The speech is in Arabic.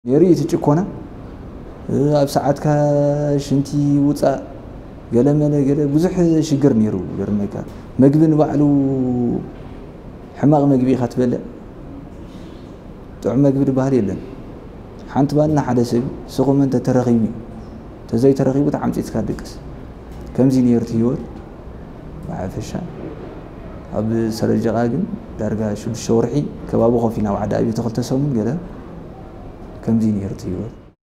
يري تجكونا أبسعتك شنتي وطا قال مالا قال بزح شجر نيرو قرنك مقبن بعلو حماق مقبي خاتبله تعم مقبي بهالي لن حنت بالنا حدث سقوم أنت ترغيبي تزاي ترغيبي تعمتي تكادكس كم زين يرتيور وعفشان أب سرجاجن درجة شو الشورحي كبابو خوفينا وعدا أبي تخلت سومن قال كم زين يرتيور